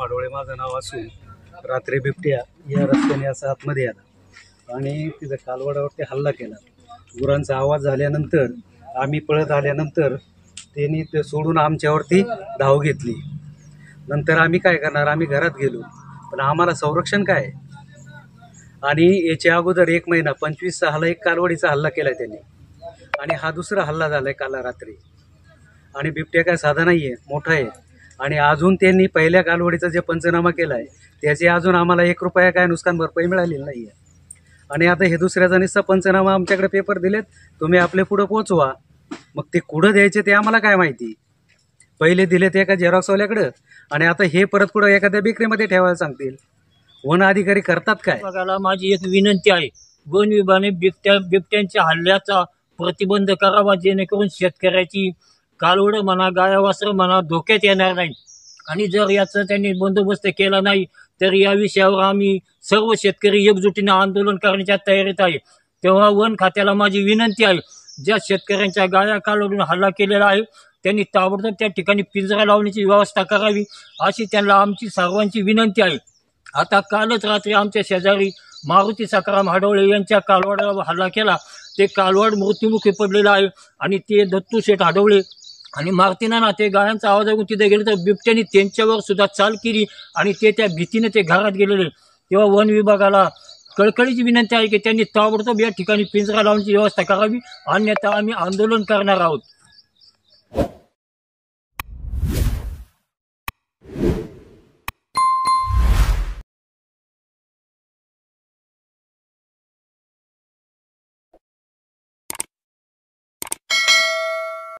हाडोळे माझं नाव असून रात्री बिबट्या या रस्त्याने असं आतमध्ये आला आणि तिथं कालवडावरती हल्ला केला। गुरांचा आवाज झाल्यानंतर आम्ही पळत आल्यानंतर त्यांनी ते सोडून आमच्यावरती धाव घेतली। नंतर आम्ही काय करणार, आम्ही घरात गेलो, पण आम्हाला संरक्षण काय। आणि याच्या अगोदर 1 महिना 25/6 एक कालवडीचा हल्ला केलाय त्यांनी आणि हा दुसरा हल्ला झालाय काल रात्री। आणि बिबट्या काय साधा नाहीये, मोठा आहे। आणि अजून त्यांनी पहिल्या कालवडीचा जे पंचनामा केलाय त्याचे अजून आम्हाला 1 रुपया काय नुकसान भरपाई मिळालेली नाहीये। आणि आता हे दुसऱ्या जणीचा पंचनामा आमच्याकडे पेपर दिलेत, तुम्ही आपले पुढे पोहोचवा। मग ते कुठं द्यायचे ते आम्हाला काय माहिती। पहिले दिले ते एका झेरॉक्सवाल्याकडे आणि आता हे परत पुढे एखाद्या बेकरीमध्ये ठेवायला सांगतील। वन अधिकारी करतात काय। बघायला माझी एक विनंती आहे, वन विभागाने बिबट्यांच्या हल्ल्याचा प्रतिबंध करावा, जेणेकरून शेतकऱ्याची कालवड म्हणा, गाया-वासरं म्हणा धोक्यात येणार नाही। आणि जर याचा त्यांनी बंदोबस्त केला नाही तर या विषयावर आम्ही सर्व शेतकरी एकजुटीने आंदोलन करण्याच्या तयारीत आहे। तेव्हा वन खात्याला माझी विनंती आहे, ज्या शेतकऱ्यांच्या गाया कालवडून हल्ला केलेला आहे त्यांनी ताबडतोब त्या ठिकाणी पिंजरा लावण्याची व्यवस्था करावी, अशी त्यांना आमची सर्वांची विनंती आहे। आता कालच रात्री आमच्या शेजारी मारुती सखाराम हाडोळे यांच्या कालवडावर हल्ला केला। ते कालवड मृत्युमुखी पडलेलं आहे आणि ते दत्तू शेठ हाडोळे आणि मारतीनाना ते गायांचा आवाज ऐकून तिथे गेले तर बिबट्याने त्यांच्यावर सुद्धा चाल केली आणि ते त्या भीतीने ते घरात गेलेले। तेव्हा वन विभागाला कळकळीची विनंती आहे की त्यांनी ताबडतोब या ठिकाणी पिंजरा लावण्याची व्यवस्था करावी, अन्यथा आम्ही आंदोलन करणार आहोत।